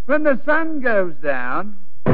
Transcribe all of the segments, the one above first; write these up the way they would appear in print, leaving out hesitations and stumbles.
When the sun goes down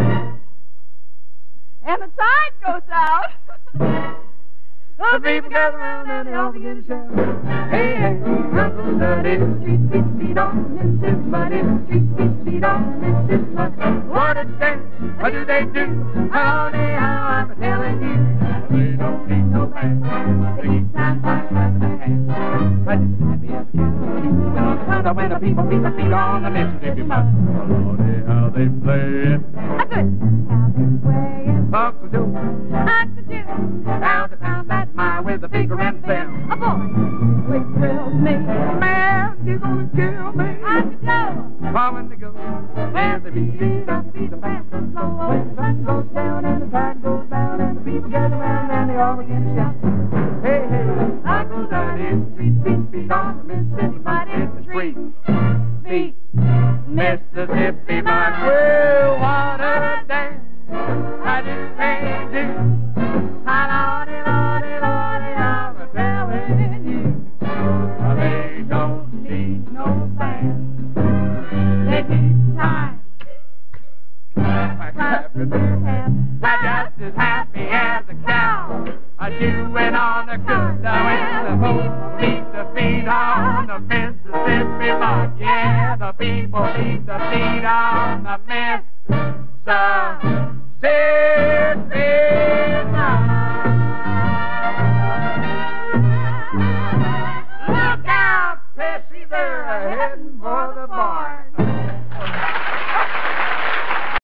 and the tide goes out, the people gather around and they all begin to shout. Hey, hey, Uncle Duddy, street beat beat on Mrs. Muddy, street beat beat on Mrs. Muddy. what a dance, what do they do? Howdy, how I'm telling you. They don't need no band, they keep time by clapping their hands. But it's happy as can be when the people beat the feet on the Mississippi mud. Howdy, how they play it. A good how they play it. Uncle Joe, Uncle Joe, pound to pound that mile with a finger and thumb. a boy which thrills me. Man, you're gonna kill me. Uncle Joe, Bombing to go where the beat up, beat the fast and slow. When the sun goes down and the tide goes down and the people gather around and they all begin to shout. Hey, hey, Uncle Duddy, street beat, beat on the Mississippi mud. It's the street beat, Mississippi mud. Well, what a dance I just can't do. Lordy, lordy, lordy, I'm telling you. They don't need no band. They keep time by clapping their hands. I'm just as happy as a cow, a chewing on a good when the folks beat the feet on the Mississippi mud. Yeah, the people beat the feet on the Mississippi.